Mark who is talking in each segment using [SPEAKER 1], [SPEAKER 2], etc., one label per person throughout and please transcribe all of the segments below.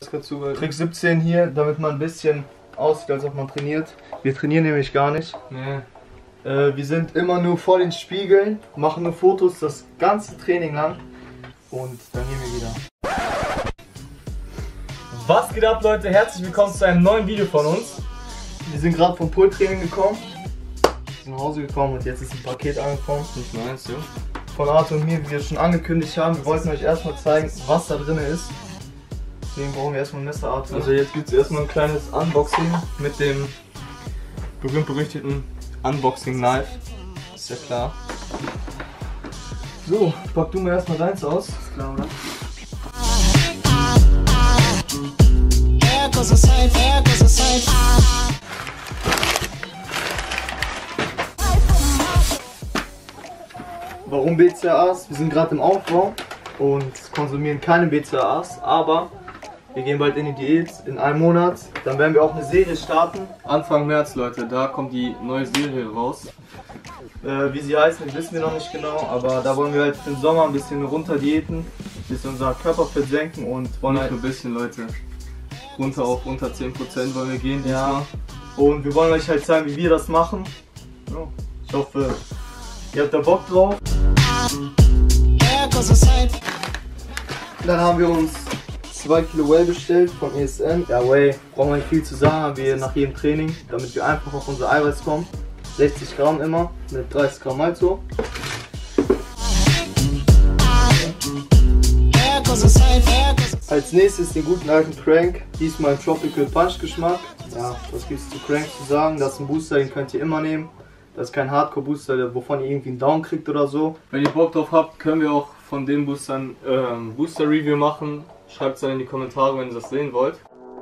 [SPEAKER 1] Trick 17 hier, damit man ein bisschen aussieht, als ob man trainiert. Wir trainieren nämlich gar nicht.
[SPEAKER 2] Nee.
[SPEAKER 1] Wir sind immer nur vor den Spiegeln, machen nur Fotos das ganze Training lang und dann gehen wir wieder.
[SPEAKER 2] Was geht ab, Leute? Herzlich willkommen zu einem neuen Video von uns.
[SPEAKER 1] Wir sind gerade vom Pultraining gekommen, sind nach Hause gekommen und jetzt ist ein Paket angekommen.
[SPEAKER 2] Nicht meins, ja?
[SPEAKER 1] Von Arthur und mir, wie wir schon angekündigt haben. Wir wollten euch erstmal zeigen, was da drin ist. Deswegen brauchen wir erstmal ein Messer, Arthur.
[SPEAKER 2] Also jetzt gibt es erstmal ein kleines Unboxing mit dem berühmt-berüchtigten Unboxing-Knife. Ist ja klar.
[SPEAKER 1] So, pack du mir erstmal deins aus. Ist klar, oder? Warum BCAAs? Wir sind gerade im Aufbau und konsumieren keine BCAAs, aber wir gehen bald in die Diät, in einem Monat. Dann werden wir auch eine Serie starten.
[SPEAKER 2] Anfang März, Leute, da kommt die neue Serie raus.
[SPEAKER 1] Wie sie heißt, wissen wir noch nicht genau, aber da wollen wir halt für den Sommer ein bisschen runter diäten, ein bisschen unser Körperfett senken und wollen
[SPEAKER 2] Nicht
[SPEAKER 1] halt
[SPEAKER 2] nur ein bisschen, Leute. Runter auf unter 10% wollen wir gehen.
[SPEAKER 1] Ja. Und wir wollen euch halt zeigen, wie wir das machen. Ja. Ich hoffe, ihr habt da Bock drauf. Dann haben wir uns 2 Kilo Whey bestellt von ESN. Ja, Whey brauchen wir nicht viel zu sagen, haben wir nach jedem Training, damit wir einfach auf unser Eiweiß kommen. 60 Gramm immer mit 30 Gramm Malto. Als nächstes den guten alten Crank, diesmal im Tropical Punch Geschmack. Ja, was gibt es zu Crank zu sagen? Das ist ein Booster, den könnt ihr immer nehmen. Das ist kein Hardcore Booster, wovon ihr irgendwie einen Down kriegt oder so.
[SPEAKER 2] Wenn ihr Bock drauf habt, können wir auch von den Boostern Booster Review machen. Schreibt es dann in die Kommentare, wenn ihr das sehen wollt.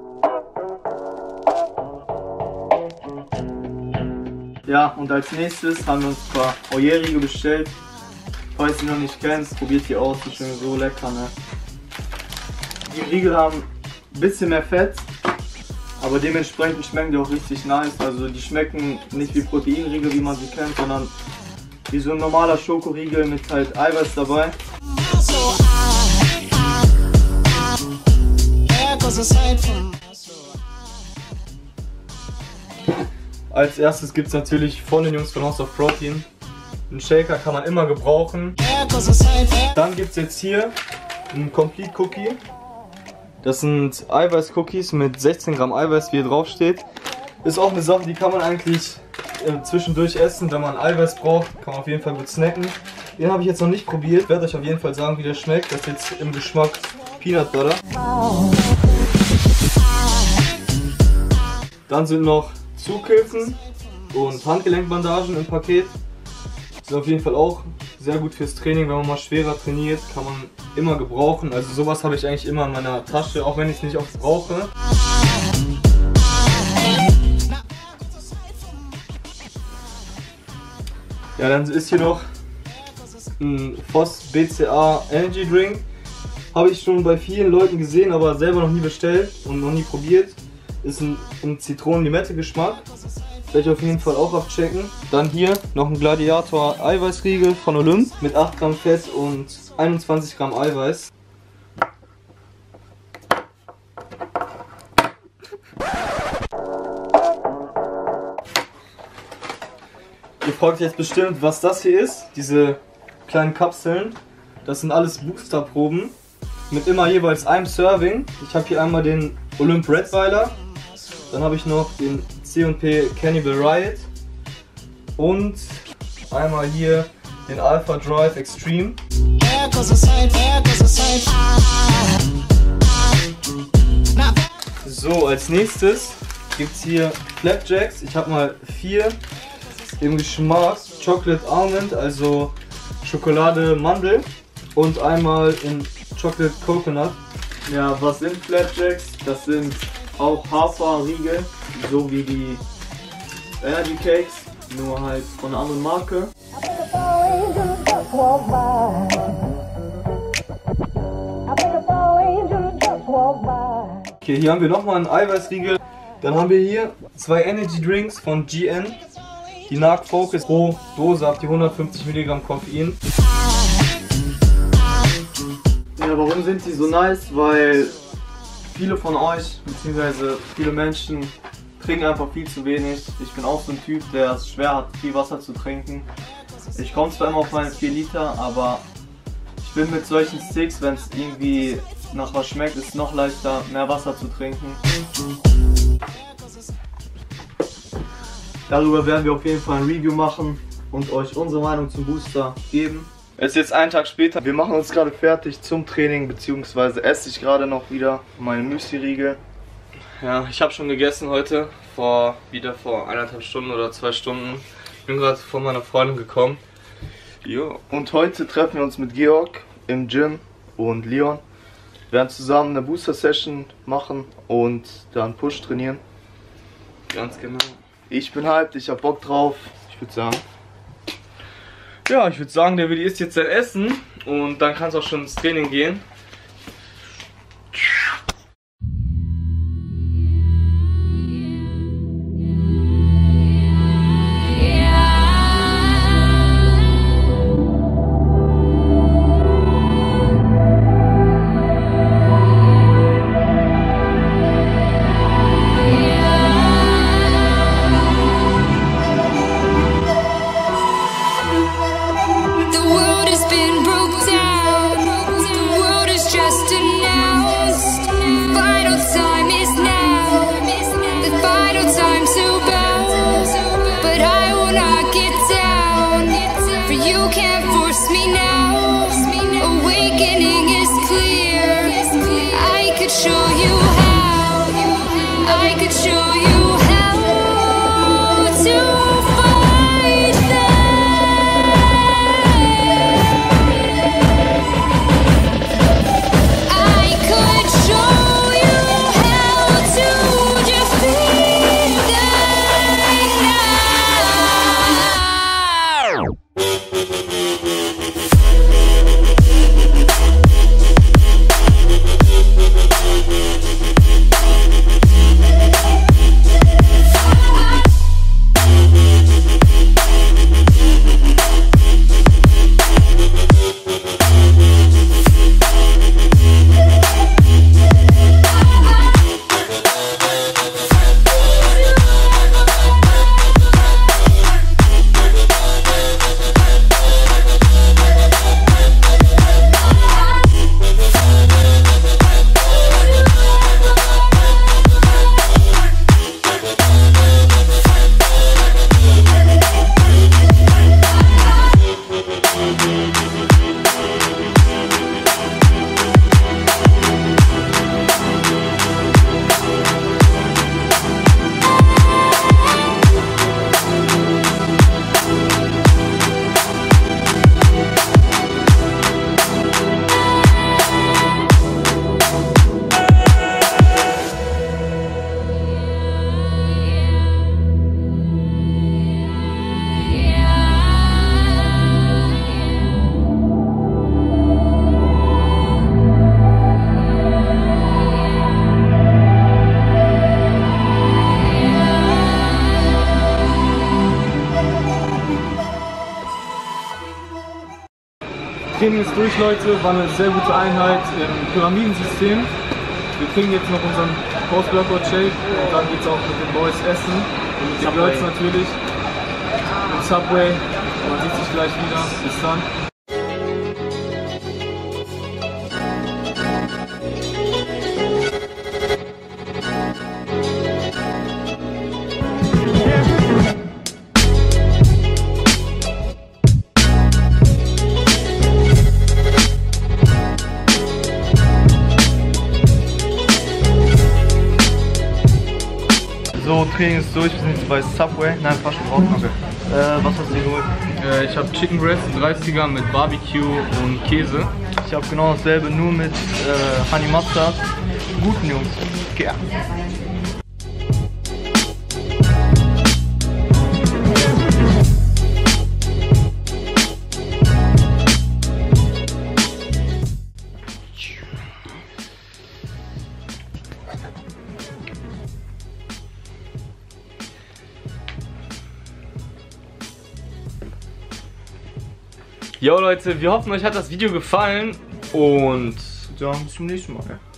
[SPEAKER 1] Ja, und als nächstes haben wir uns ein paar Oje-Riegel bestellt. Falls ihr noch nicht kennt, probiert die aus, die schmecken so lecker, ne? Die Riegel haben ein bisschen mehr Fett, aber dementsprechend schmecken die auch richtig nice. Also die schmecken nicht wie Proteinriegel, wie man sie kennt, sondern wie so ein normaler Schokoriegel mit halt Eiweiß dabei. Als erstes gibt es natürlich von den Jungs von House of Protein. Einen Shaker kann man immer gebrauchen. Dann gibt es jetzt hier einen Complete Cookie. Das sind Eiweiß-Cookies mit 16 Gramm Eiweiß, wie hier drauf steht. Ist auch eine Sache, die kann man eigentlich zwischendurch essen, wenn man Eiweiß braucht. Kann man auf jeden Fall gut snacken. Den habe ich jetzt noch nicht probiert. Ich werde euch auf jeden Fall sagen, wie der schmeckt. Das ist jetzt im Geschmack Peanut Butter. Dann sind noch Zughilfen und Handgelenkbandagen im Paket. Sind auf jeden Fall auch sehr gut fürs Training, wenn man mal schwerer trainiert, kann man immer gebrauchen. Also sowas habe ich eigentlich immer in meiner Tasche, auch wenn ich es nicht oft brauche. Ja, dann ist hier noch ein Voss BCA Energy Drink. Habe ich schon bei vielen Leuten gesehen, aber selber noch nie bestellt und noch nie probiert. Ist ein Zitronen-Limette-Geschmack. Werde ich auf jeden Fall auch abchecken. Dann hier noch ein Gladiator Eiweißriegel von Olymp mit 8 Gramm Fett und 21 Gramm Eiweiß. Ihr fragt euch jetzt bestimmt, was das hier ist. Diese kleinen Kapseln. Das sind alles Boosterproben mit immer jeweils einem Serving. Ich habe hier einmal den Olymp Redweiler. Dann habe ich noch den C&P Cannibal Riot und einmal hier den Alpha Drive Extreme. So, als nächstes gibt es hier Flapjacks. Ich habe mal 4 im Geschmack Chocolate Almond, also Schokolade Mandel, und einmal in Chocolate Coconut. Ja, was sind Flapjacks? Das sind auch Haferriegel, so wie die Energy Cakes, nur halt von einer anderen Marke. Okay, hier haben wir nochmal einen Eiweißriegel. Dann haben wir hier 2 Energy Drinks von GN. Die Narc Focus pro Dose habt ihr 150 Milligramm Koffein. Ja, warum sind die so nice? Weil viele von euch, beziehungsweise viele Menschen trinken einfach viel zu wenig. Ich bin auch so ein Typ, der es schwer hat, viel Wasser zu trinken. Ich komme zwar immer auf meine 4 Liter, aber ich bin mit solchen Sticks, wenn es irgendwie nach was schmeckt, ist es noch leichter, mehr Wasser zu trinken. Darüber werden wir auf jeden Fall ein Review machen und euch unsere Meinung zum Booster geben. Es ist jetzt ein Tag später, wir machen uns gerade fertig zum Training, beziehungsweise esse ich gerade noch wieder meine Müsli-Riegel. Ja, ich habe schon gegessen heute, wieder vor 1,5 Stunden oder 2 Stunden. Ich bin gerade von meiner Freundin gekommen. Jo. Und heute treffen wir uns mit Georg im Gym und Leon. Wir werden zusammen eine Booster-Session machen und dann Push trainieren. Ganz genau. Ich bin hyped, ich hab Bock drauf. Ich würde sagen, der Willi isst jetzt sein Essen und dann kann es auch schon ins Training gehen. Training ist durch, Leute, war eine sehr gute Einheit im Pyramidensystem. Wir kriegen jetzt noch unseren Post-Workout-Shake und dann geht es auch mit den Boys essen. Und mit den Girls natürlich. Im Subway. Man sieht sich gleich wieder. Bis dann. So, Training ist durch, wir sind jetzt bei Subway. Nein, fast schon draußen. Okay. Was hast du dir geholt? Ich habe Chicken Breast 30er mit Barbecue und Käse. Ich habe genau dasselbe, nur mit Honey Mustard. Guten Jungs. Ja. Jo Leute, wir hoffen, euch hat das Video gefallen und
[SPEAKER 2] ja, bis zum nächsten Mal.